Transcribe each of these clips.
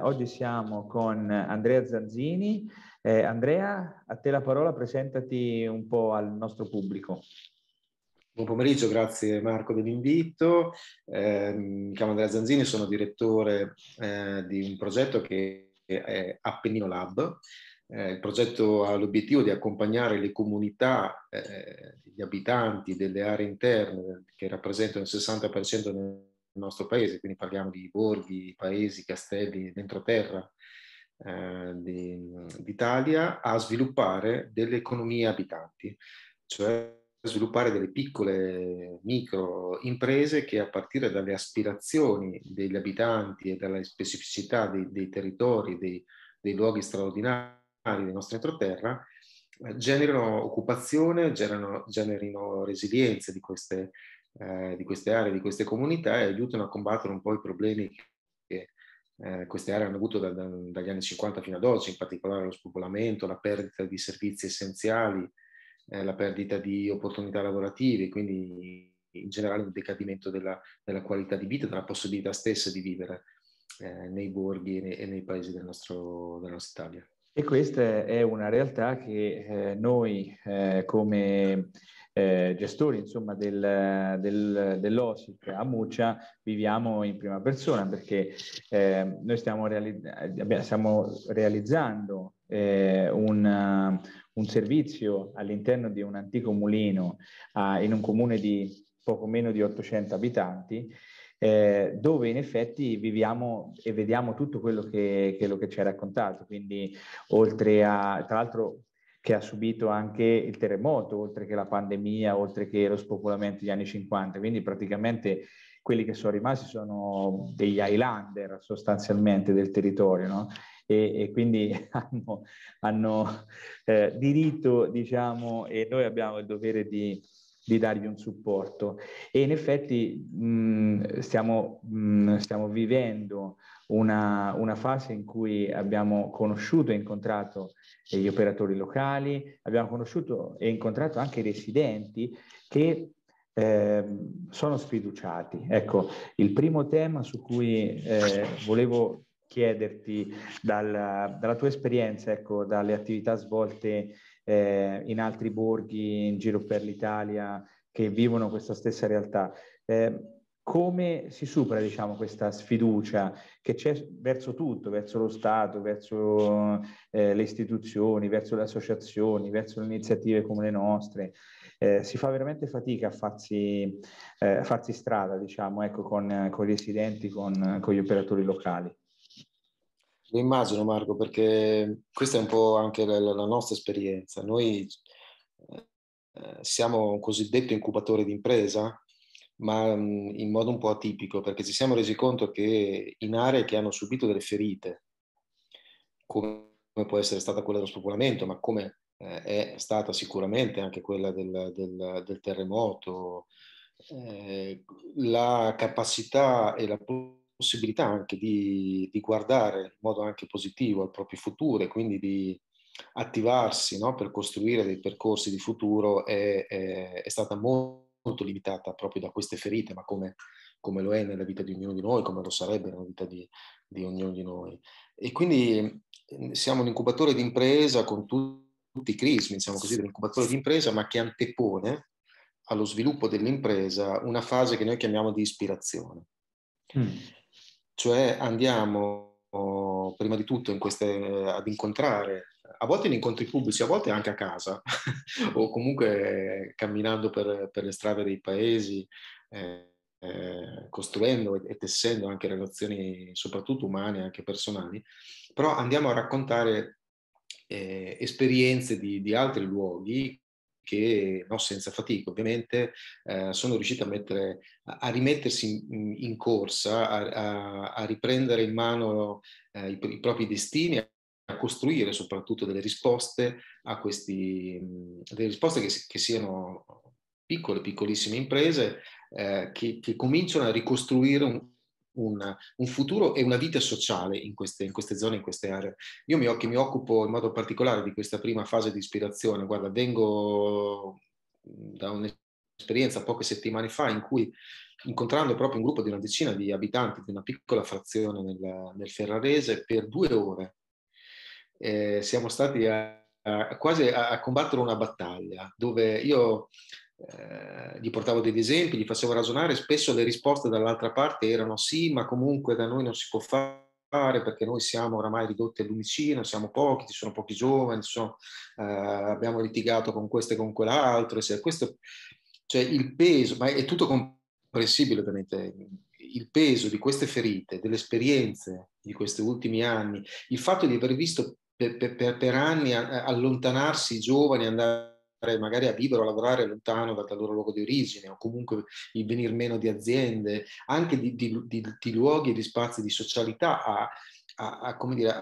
Oggi siamo con Andrea Zanzini. Andrea, a te la parola, presentati un po' al nostro pubblico. Buon pomeriggio, grazie Marco dell'invito. Mi chiamo Andrea Zanzini, sono direttore di un progetto che è Appennino Lab. Il progetto ha l'obiettivo di accompagnare le comunità, gli abitanti delle aree interne che rappresentano il 60% del nostro paese, quindi parliamo di borghi, paesi, castelli, d'entroterra d'Italia, a sviluppare delle economie abitanti, cioè sviluppare delle piccole micro imprese che, a partire dalle aspirazioni degli abitanti e dalle specificità dei territori, dei luoghi straordinari del nostro entroterra, generino occupazione, generino resilienza di queste aree, di queste comunità, e aiutano a combattere un po' i problemi che queste aree hanno avuto dagli anni 50 fino ad oggi, in particolare lo spopolamento, la perdita di servizi essenziali, la perdita di opportunità lavorative, quindi in generale un decadimento della qualità di vita, della possibilità stessa di vivere nei borghi e nei paesi della nostra Italia. E questa è una realtà che noi come gestori, insomma, dell'OSIP a Muccia viviamo in prima persona, perché noi stiamo realizzando un servizio all'interno di un antico mulino in un comune di poco meno di 800 abitanti, dove in effetti viviamo e vediamo tutto quello che ci hai raccontato. Quindi, oltre a, tra l'altro, che ha subito anche il terremoto, oltre che la pandemia, oltre che lo spopolamento degli anni 50, quindi praticamente quelli che sono rimasti sono degli Highlander sostanzialmente del territorio, no? E quindi hanno diritto, diciamo, e noi abbiamo il dovere di dargli un supporto. E in effetti stiamo vivendo una fase in cui abbiamo conosciuto e incontrato gli operatori locali, abbiamo conosciuto e incontrato anche i residenti che sono sfiduciati. Ecco, il primo tema su cui volevo chiederti dalla tua esperienza, ecco, dalle attività svolte in altri borghi in giro per l'Italia che vivono questa stessa realtà. Come si supera, diciamo, questa sfiducia che c'è verso tutto, verso lo Stato, verso le istituzioni, verso le associazioni, verso le iniziative come le nostre? Si fa veramente fatica a farsi strada, diciamo, ecco, con i residenti, con gli operatori locali. Lo immagino, Marco, perché questa è un po' anche la nostra esperienza. Noi siamo un cosiddetto incubatore di impresa, ma in modo un po' atipico, perché ci siamo resi conto che in aree che hanno subito delle ferite, come può essere stata quella dello spopolamento, ma come è stata sicuramente anche quella del terremoto, la capacità e la possibilità anche di guardare in modo anche positivo al proprio futuro e quindi di attivarsi, no, per costruire dei percorsi di futuro è stata molto limitata proprio da queste ferite, ma come lo è nella vita di ognuno di noi, come lo sarebbe nella vita di ognuno di noi. E quindi siamo un incubatore di impresa con tutti i crismi, diciamo così, dell'incubatore di impresa, ma che antepone allo sviluppo dell'impresa una fase che noi chiamiamo di ispirazione. Cioè andiamo prima di tutto ad incontrare, a volte in incontri pubblici, a volte anche a casa o comunque camminando per le strade dei paesi, costruendo e tessendo anche relazioni soprattutto umane, anche personali, però andiamo a raccontare esperienze di altri luoghi che, no, senza fatica ovviamente, sono riusciti a rimettersi in corsa, a riprendere in mano i propri destini, a costruire soprattutto delle risposte a delle risposte che siano piccole, piccolissime imprese che cominciano a ricostruire un futuro e una vita sociale in queste zone, in queste aree. Io che mi occupo in modo particolare di questa prima fase di ispirazione. Guarda, vengo da un'esperienza poche settimane fa in cui incontrando proprio un gruppo di una decina di abitanti di una piccola frazione nel Ferrarese per 2 ore. Siamo stati quasi a combattere una battaglia dove io gli portavo degli esempi, gli facevo ragionare, spesso le risposte dall'altra parte erano sì, ma comunque da noi non si può fare perché noi siamo oramai ridotti al lumicino, siamo pochi, ci sono pochi giovani, abbiamo litigato con questo e con quell'altro, questo, cioè il peso, ma è tutto comprensibile ovviamente, il peso di queste ferite, delle esperienze di questi ultimi anni, il fatto di aver visto per anni allontanarsi i giovani, andare magari a vivere o a lavorare lontano dal loro luogo di origine, o comunque il venir meno di aziende, anche di luoghi e di spazi di socialità, come dire,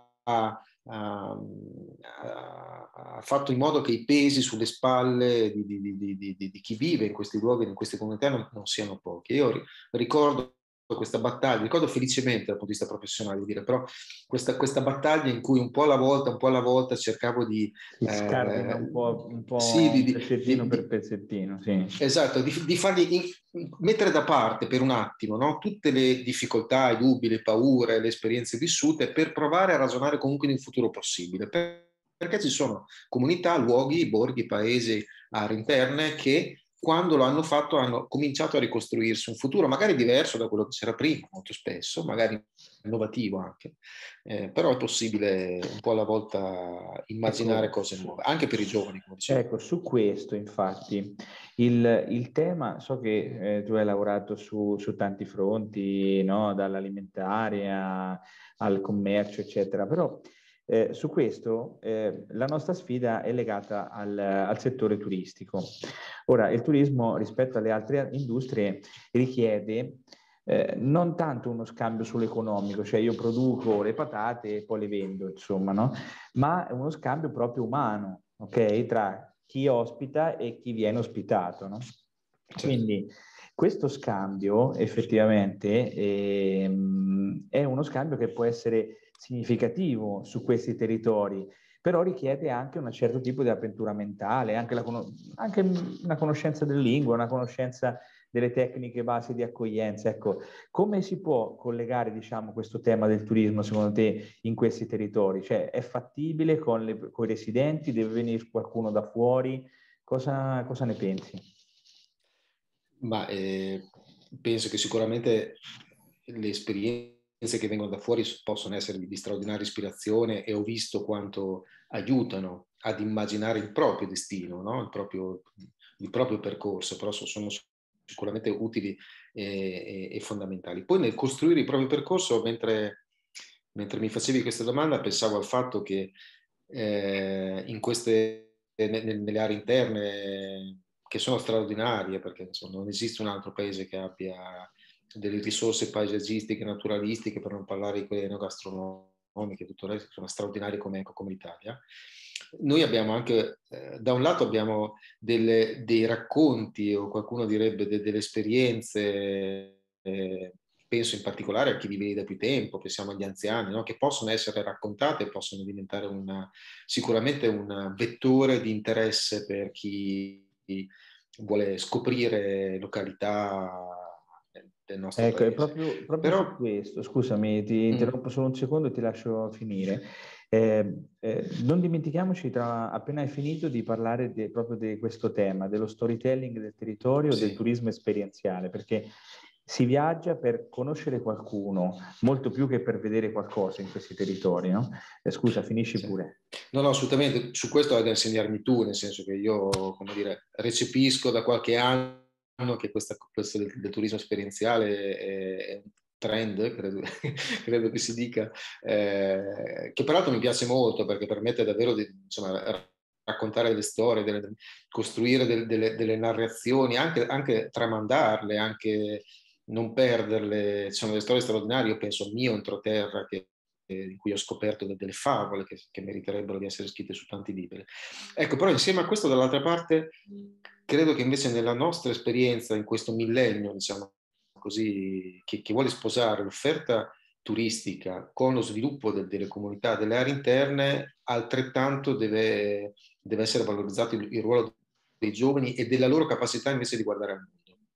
ha fatto in modo che i pesi sulle spalle di chi vive in questi luoghi, in queste comunità, non siano pochi. Io ricordo questa battaglia, ricordo felicemente dal punto di vista professionale, dire, però questa battaglia in cui un po' alla volta cercavo di... Si scardina un sì, po' pezzettino per pezzettino, sì. esatto, di fargli mettere da parte per un attimo, no? Tutte le difficoltà, i dubbi, le paure, le esperienze vissute per provare a ragionare comunque di un futuro possibile. Perché ci sono comunità, luoghi, borghi, paesi, aree interne che quando lo hanno fatto hanno cominciato a ricostruirsi un futuro magari diverso da quello che c'era prima, molto spesso, magari innovativo anche, però è possibile un po' alla volta immaginare cose nuove, anche per i giovani, come dicevo. Ecco, su questo infatti, il tema, so che tu hai lavorato su tanti fronti, no? Dall'alimentare al commercio, eccetera, però su questo la nostra sfida è legata al settore turistico. Ora, il turismo rispetto alle altre industrie richiede non tanto uno scambio sull'economico, cioè io produco le patate e poi le vendo, insomma, no? Ma è uno scambio proprio umano, ok? Tra chi ospita e chi viene ospitato, no? Quindi questo scambio effettivamente è uno scambio che può essere significativo su questi territori, però richiede anche un certo tipo di apertura mentale, anche una conoscenza della lingua, una conoscenza delle tecniche basi di accoglienza. Ecco, come si può collegare, diciamo, questo tema del turismo, secondo te, in questi territori? Cioè, è fattibile con i residenti? Deve venire qualcuno da fuori? Cosa ne pensi? Ma penso che sicuramente le esperienze che vengono da fuori possono essere di straordinaria ispirazione e ho visto quanto aiutano ad immaginare il proprio destino, no? Il proprio percorso, però sono sicuramente utili e fondamentali. Poi nel costruire il proprio percorso, mentre mi facevi questa domanda, pensavo al fatto che nelle aree interne che sono straordinarie, perché insomma, non esiste un altro paese che abbia delle risorse paesaggistiche, naturalistiche, per non parlare di quelle enogastronomiche e tutto il resto, che sono straordinarie come l'Italia. Noi abbiamo anche, da un lato abbiamo dei racconti, o qualcuno direbbe delle esperienze, penso in particolare a chi vive da più tempo, pensiamo agli anziani, no? Che possono essere raccontate e possono diventare sicuramente un vettore di interesse per chi vuole scoprire località del nostro Ecco, è paese. proprio su Però, questo, scusami, ti interrompo solo un secondo e ti lascio finire. Non dimentichiamoci, appena hai finito, di parlare proprio di questo tema, dello storytelling del territorio, del sì. turismo esperienziale, perché si viaggia per conoscere qualcuno, molto più che per vedere qualcosa in questi territori, no? Scusa, finisci Sì. pure. No, assolutamente, su questo hai da insegnarmi tu, nel senso che io, come dire, recepisco da qualche anno che questo del turismo esperienziale è un trend, credo che si dica, che peraltro mi piace molto perché permette davvero di, insomma, raccontare delle storie, costruire delle narrazioni, anche tramandarle, anche non perderle. Ci sono delle storie straordinarie, io penso al mio entroterra in cui ho scoperto delle favole che meriterebbero di essere scritte su tanti libri. Ecco, però insieme a questo, dall'altra parte, credo che invece nella nostra esperienza, in questo millennio, diciamo così, che vuole sposare l'offerta turistica con lo sviluppo delle comunità, delle aree interne, altrettanto deve essere valorizzato il ruolo dei giovani e della loro capacità invece di guardare al mondo.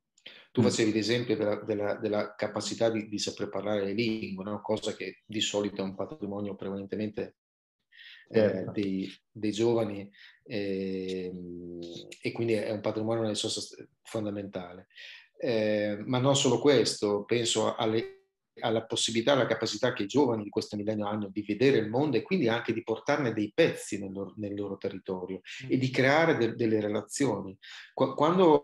Tu facevi l'esempio della capacità di saper parlare le lingue, no? Cosa che di solito è un patrimonio prevalentemente Certo. dei giovani, e quindi è un patrimonio nel senso fondamentale. Ma non solo questo, penso alla possibilità, alla capacità che i giovani di questo millennio hanno di vedere il mondo e quindi anche di portarne dei pezzi nel loro territorio e di creare delle relazioni. Quando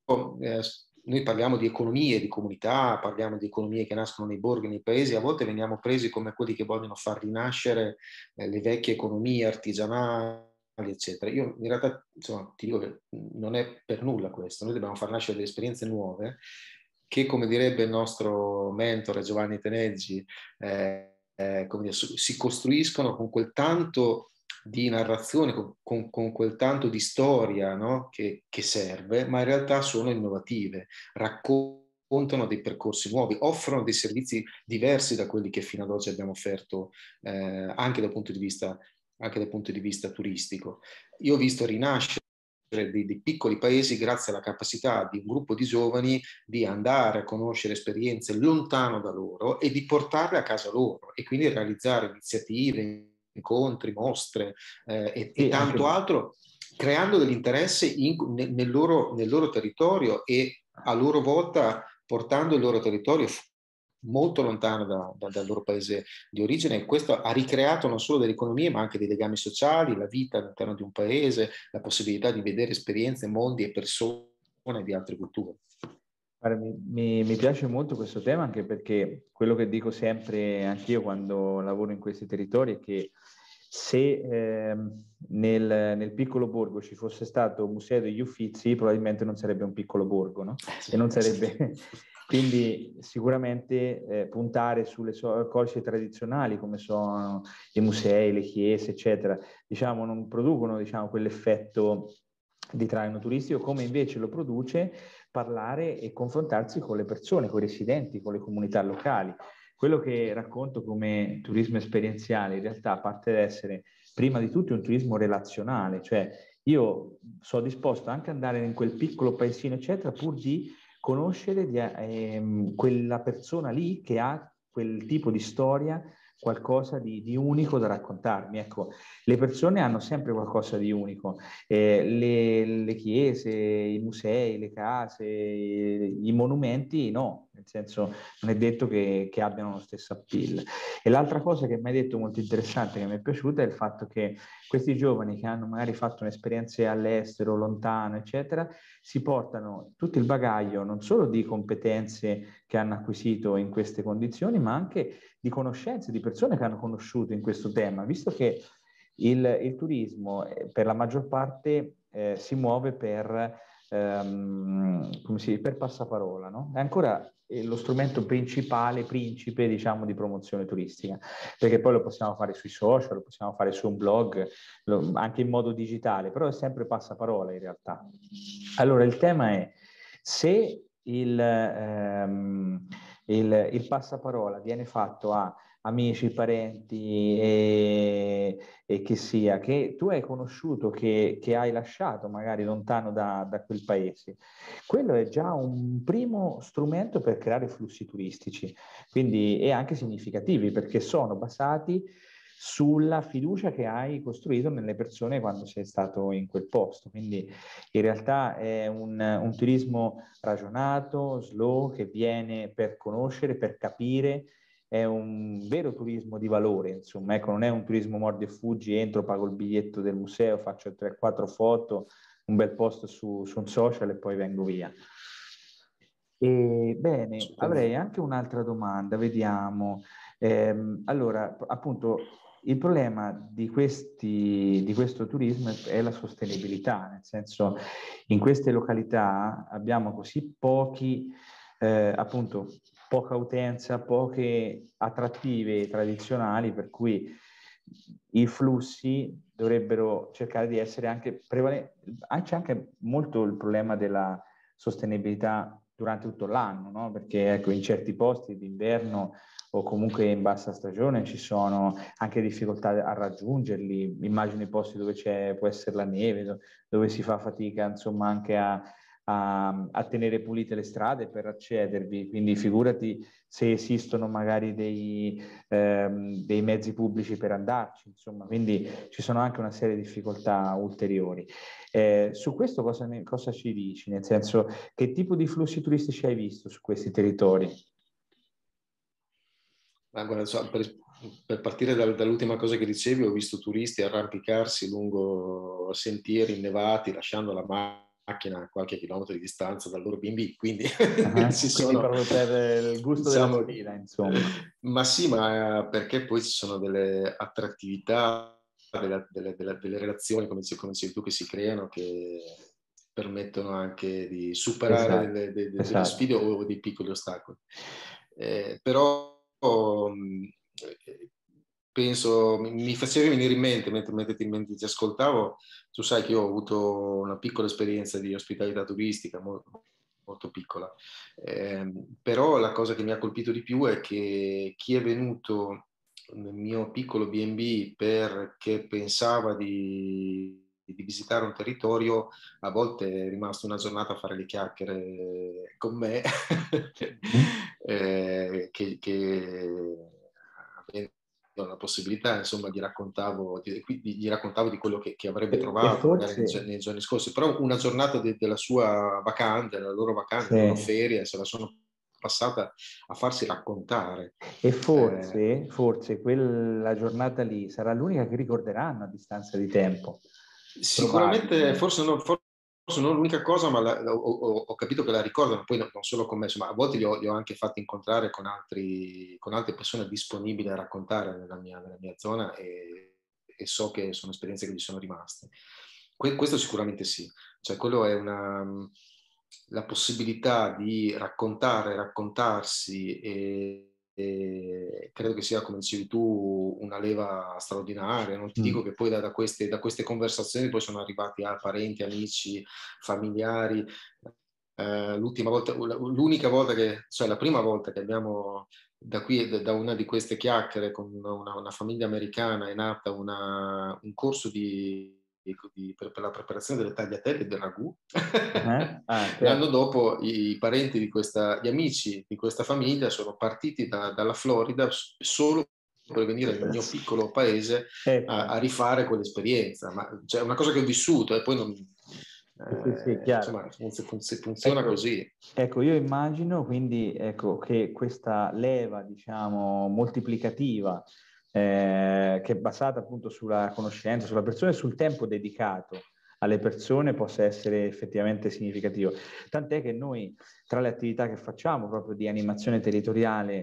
noi parliamo di economie, di comunità, parliamo di economie che nascono nei borghi, nei paesi, a volte veniamo presi come quelli che vogliono far rinascere le vecchie economie artigianali, eccetera. Io in realtà, insomma, ti dico che non è per nulla questo. Noi dobbiamo far nascere delle esperienze nuove che, come direbbe il nostro mentore Giovanni Teneggi, come dire, si costruiscono con quel tanto di narrazione, con quel tanto di storia, no? che serve, ma in realtà sono innovative, raccontano dei percorsi nuovi, offrono dei servizi diversi da quelli che fino ad oggi abbiamo offerto, anche dal punto di vista turistico. Io ho visto rinascere dei piccoli paesi grazie alla capacità di un gruppo di giovani di andare a conoscere esperienze lontano da loro e di portarle a casa loro e quindi realizzare iniziative, incontri, mostre, e tanto altro, creando dell'interesse nel loro territorio e a loro volta portando il loro territorio molto lontano dal loro paese di origine, e questo ha ricreato non solo delle economie ma anche dei legami sociali, la vita all'interno di un paese, la possibilità di vedere esperienze, mondi e persone di altre culture. Mi piace molto questo tema, anche perché quello che dico sempre anch'io quando lavoro in questi territori è che se nel piccolo borgo ci fosse stato un museo degli Uffizi, probabilmente non sarebbe un piccolo borgo, no? E non sarebbe... Quindi sicuramente puntare sulle cose tradizionali come sono i musei, le chiese, eccetera, diciamo, non producono, diciamo, quell'effetto di traino turistico come invece lo produce parlare e confrontarsi con le persone, con i residenti, con le comunità locali. Quello che racconto come turismo esperienziale in realtà parte ad essere prima di tutto un turismo relazionale, cioè io sono disposto anche ad andare in quel piccolo paesino, eccetera, pur di conoscere quella persona lì che ha quel tipo di storia, qualcosa di unico da raccontarmi. Ecco, le persone hanno sempre qualcosa di unico, le chiese, i musei, le case, i monumenti no, nel senso non è detto che abbiano lo stesso appeal. E l'altra cosa che mi hai detto molto interessante, che mi è piaciuta, è il fatto che questi giovani che hanno magari fatto un'esperienza all'estero, lontano, eccetera, si portano tutto il bagaglio non solo di competenze che hanno acquisito in queste condizioni, ma anche di conoscenze di persone che hanno conosciuto in questo tema, visto che il turismo per la maggior parte si muove per passaparola, no? È ancora lo strumento principale, principe, diciamo, di promozione turistica, perché poi lo possiamo fare sui social, lo possiamo fare su un blog, anche in modo digitale, però è sempre passaparola in realtà. Allora, il tema è se il passaparola viene fatto a amici, parenti e che sia, che tu hai conosciuto, che hai lasciato magari lontano da quel paese, quello è già un primo strumento per creare flussi turistici, quindi e anche significativi, perché sono basati sulla fiducia che hai costruito nelle persone quando sei stato in quel posto. Quindi in realtà è un turismo ragionato, slow, che viene per conoscere, per capire, è un vero turismo di valore, insomma, ecco, non è un turismo mordi e fuggi, entro, pago il biglietto del museo, faccio 3-4 foto, un bel post su un social e poi vengo via. E, bene, avrei anche un'altra domanda, vediamo. Allora, appunto, il problema di questo turismo è la sostenibilità, nel senso, in queste località abbiamo così pochi, appunto, poca utenza, poche attrattive tradizionali, per cui i flussi dovrebbero cercare di essere anche c'è anche molto il problema della sostenibilità durante tutto l'anno, no? Perché ecco, in certi posti d'inverno o comunque in bassa stagione ci sono anche difficoltà a raggiungerli. Immagino i posti dove può essere la neve, dove si fa fatica insomma anche a a tenere pulite le strade per accedervi, quindi figurati se esistono magari dei mezzi pubblici per andarci, insomma, quindi ci sono anche una serie di difficoltà ulteriori. Su questo cosa ci dici? Nel senso, che tipo di flussi turistici hai visto su questi territori? Ma guarda, per partire dall'ultima cosa che dicevi, ho visto turisti arrampicarsi lungo sentieri innevati, lasciando la macchina a qualche chilometro di distanza dal loro B&B, quindi quindi proprio per il gusto della diciamo, sfida, insomma. Ma sì, ma perché poi ci sono delle attrattività, delle relazioni, come dicevi tu, che si creano, che permettono anche di superare Esatto, delle esatto. sfide o dei piccoli ostacoli. Però penso, mi facevi venire in mente, mentre ti ascoltavo, tu sai che io ho avuto una piccola esperienza di ospitalità turistica, molto, molto piccola. Però la cosa che mi ha colpito di più è che chi è venuto nel mio piccolo B&B perché pensava di visitare un territorio, a volte è rimasto una giornata a fare le chiacchiere con me, avendo la possibilità, insomma, gli raccontavo di quello che avrebbe E trovato magari forse, nei giorni scorsi, però una giornata della sua vacanza, della loro vacanza, della loro sì. ferie, se la sono passata a farsi raccontare. E forse quella giornata lì sarà l'unica che ricorderanno a distanza di tempo. Sicuramente, Probabile. forse non l'unica cosa, ma ho capito che la ricordano, poi non solo con me, insomma, a volte li ho anche fatti incontrare con altre persone disponibili a raccontare nella mia zona e so che sono esperienze che gli sono rimaste. Questo sicuramente sì, cioè quello è la possibilità di raccontare, raccontarsi e credo che sia, come dicevi tu, una leva straordinaria. Non ti dico che poi da queste conversazioni poi sono arrivati a parenti, amici, familiari. L'unica volta cioè la prima volta che abbiamo da qui, da una di queste chiacchiere con una famiglia americana, è nata un corso per la preparazione delle tagliatelle del ragù. L'anno Certo. dopo i parenti gli amici di questa famiglia sono partiti dalla Florida solo per venire nel mio piccolo paese Ecco. a rifare quell'esperienza. Ma cioè, è una cosa che ho vissuto e poi non, Sì, chiaro. insomma, funziona Ecco, così. ecco, io immagino quindi ecco, che questa leva, diciamo, moltiplicativa, che è basata appunto sulla conoscenza, sulla persona e sul tempo dedicato alle persone possa essere effettivamente significativo. Tant'è che noi, tra le attività che facciamo proprio di animazione territoriale,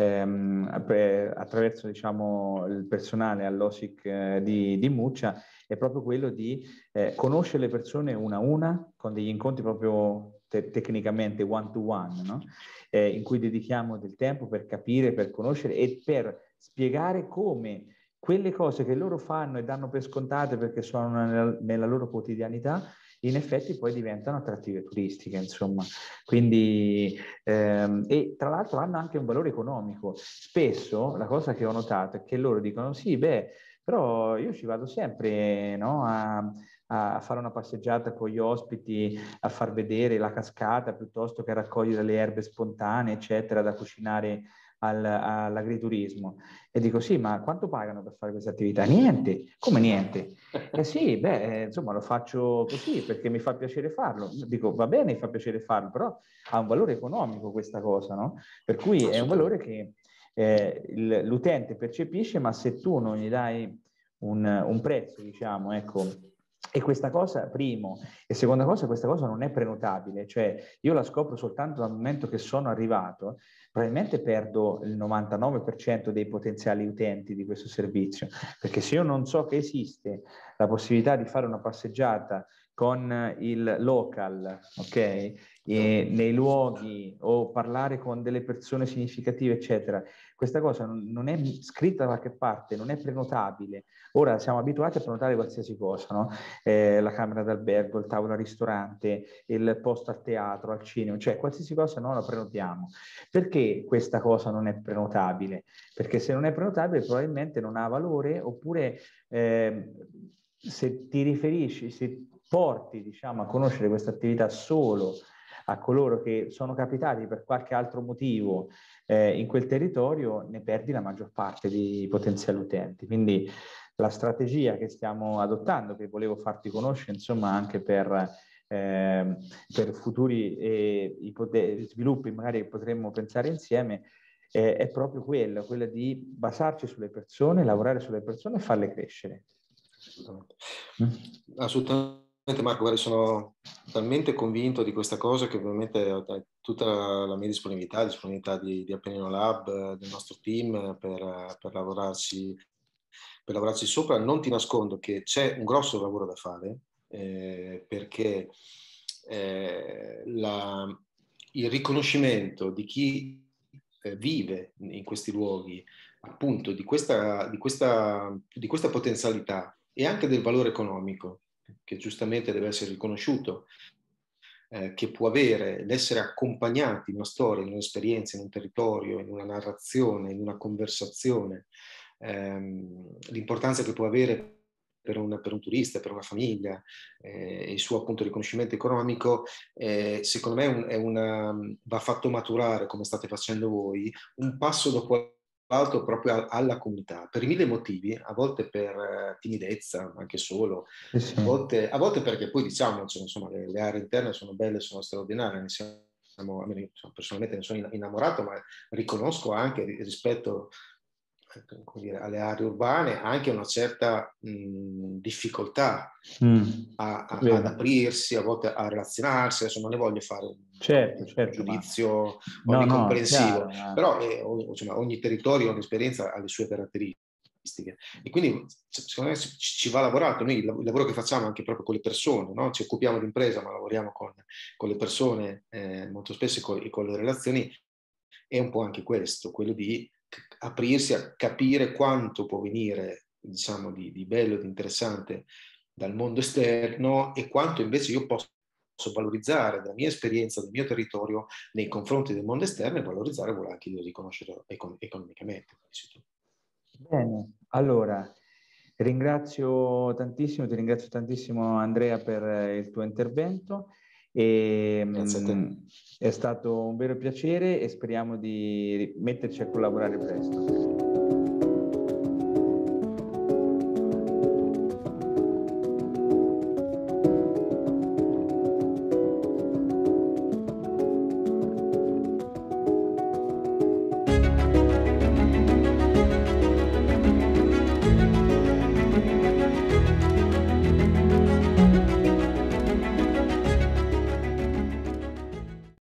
attraverso diciamo, il personale all'OSIC di Muccia, è proprio quello di conoscere le persone una a una, con degli incontri proprio tecnicamente one to one, no? In cui dedichiamo del tempo per capire, per conoscere e per spiegare come quelle cose che loro fanno e danno per scontate perché sono nella loro quotidianità, in effetti poi diventano attrattive turistiche, insomma. Quindi, e tra l'altro hanno anche un valore economico. Spesso la cosa che ho notato è che loro dicono sì, beh, però io ci vado sempre, no, a fare una passeggiata con gli ospiti, a far vedere la cascata piuttosto che a raccogliere le erbe spontanee, eccetera, da cucinare all'agriturismo. E dico sì, ma quanto pagano per fare questa attività? Niente, come niente? Eh sì, beh, insomma lo faccio così perché mi fa piacere farlo. Dico va bene, mi fa piacere farlo, però ha un valore economico questa cosa, no? Per cui è un valore che l'utente percepisce, ma se tu non gli dai un prezzo, diciamo, ecco, e questa cosa, primo, e seconda cosa, questa cosa non è prenotabile, cioè io la scopro soltanto dal momento che sono arrivato, probabilmente perdo il 99% dei potenziali utenti di questo servizio, perché se io non so che esiste la possibilità di fare una passeggiata con il local, ok? nei luoghi o parlare con delle persone significative, eccetera. Questa cosa non è scritta da qualche parte, non è prenotabile. Ora siamo abituati a prenotare qualsiasi cosa, no? La camera d'albergo, il tavolo al ristorante, il posto al teatro, al cinema, cioè qualsiasi cosa noi la prenotiamo. Perché questa cosa non è prenotabile? Perché se non è prenotabile probabilmente non ha valore, oppure se ti riferisci, se porti, diciamo, a conoscere questa attività solo a coloro che sono capitati per qualche altro motivo in quel territorio, ne perdi la maggior parte di potenziali utenti. Quindi la strategia che stiamo adottando, che volevo farti conoscere, insomma, anche per futuri sviluppi magari che potremmo pensare insieme, è proprio quella di basarci sulle persone, lavorare sulle persone e farle crescere. Assolutamente. Assolutamente, Marco, guarda, sono talmente convinto di questa cosa che ovviamente tutta la mia disponibilità di Appennino Lab, del nostro team per lavorarci sopra. Non ti nascondo che c'è un grosso lavoro da fare, perché il riconoscimento di chi vive in questi luoghi, appunto, di questa potenzialità e anche del valore economico, che giustamente deve essere riconosciuto, che può avere l'essere accompagnati in una storia, in un'esperienza, in un territorio, in una narrazione, in una conversazione, l'importanza che può avere per un turista, per una famiglia, il suo appunto riconoscimento economico, secondo me va fatto maturare, come state facendo voi, un passo dopo l'altro proprio alla comunità, per mille motivi, a volte per timidezza, anche solo, Sì. a volte perché poi diciamoci, insomma, le aree interne sono belle, sono straordinarie, personalmente ne sono innamorato, ma riconosco anche rispetto, come dire, alle aree urbane anche una certa difficoltà ad aprirsi, a volte a relazionarsi. Adesso non ne voglio fare un giudizio onnicomprensivo, però insomma, ogni territorio, ogni esperienza ha le sue caratteristiche. E quindi secondo me ci va lavorato. Noi il lavoro che facciamo anche proprio con le persone, no? Ci occupiamo di impresa, ma lavoriamo con le persone molto spesso e con le relazioni, è un po' anche questo, quello di aprirsi a capire quanto può venire, diciamo, di bello, di interessante dal mondo esterno e quanto invece io posso valorizzare della mia esperienza, del mio territorio nei confronti del mondo esterno, e valorizzare vuole anche riconoscere economicamente. Bene, allora ti ringrazio tantissimo Andrea per il tuo intervento. Grazie a te. È stato un vero piacere e speriamo di metterci a collaborare presto.